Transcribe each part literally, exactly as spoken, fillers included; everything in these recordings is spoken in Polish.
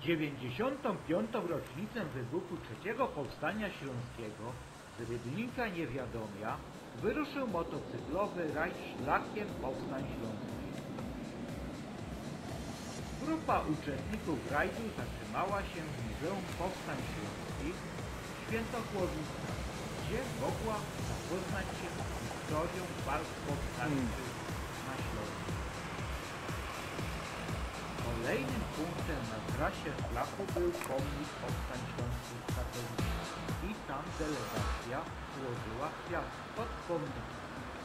dziewięćdziesiątą piątą rocznicę wybuchu trzeciego Powstania Śląskiego z Rybnika Niewiadomia wyruszył motocyklowy rajd szlakiem powstań śląskich. Grupa uczestników rajdu zatrzymała się w Muzeum Powstań Śląskich w Świętochłowicach, gdzie mogła zapoznać się z historią walk powstańczych na Śląsku. Kolejnym punktem na trasie szlaku był pomnik powstań śląskich w Katowicach i tam delegacja złożyła kwiaty pod pomnikiem.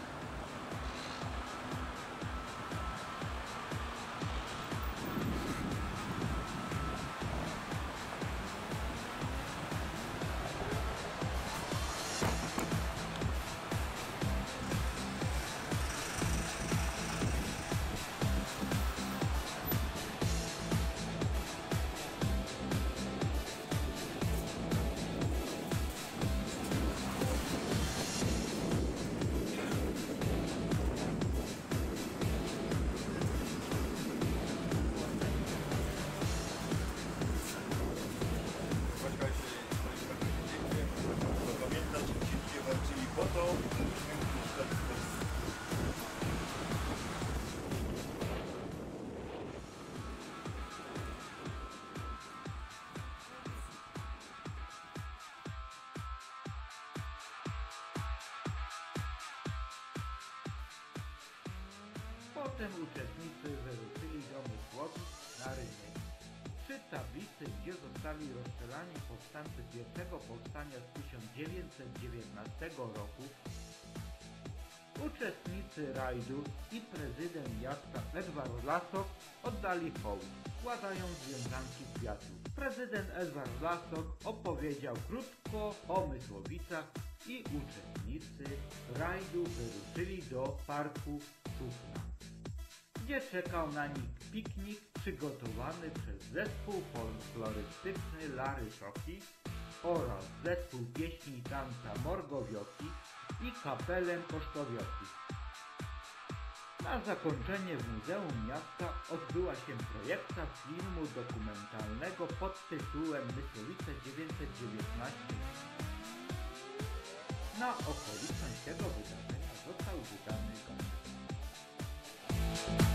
Potem uczestnicy wyruszyli do Mysłowic na rynek. Przy tablicy, gdzie zostali rozstrzelani powstańcy pierwszego powstania z tysiąc dziewięćset dziewiętnastego roku, uczestnicy rajdu i prezydent miasta Edward Lasok oddali hołd, składając wiązanki kwiatów. Prezydent Edward Lasok opowiedział krótko o Mysłowicach i uczestnicy rajdu wyruszyli do parku Sufna, gdzie czekał na nich piknik przygotowany przez zespół folklorystyczny Lary Szoki oraz zespół pieśni i tanca Morgowioki i kapelę Kosztowioki. Na zakończenie w Muzeum Miasta odbyła się projekcja filmu dokumentalnego pod tytułem Mysłowice dziewięćset dziewiętnaście. Na okoliczność tego wydarzenia został wydany koncert.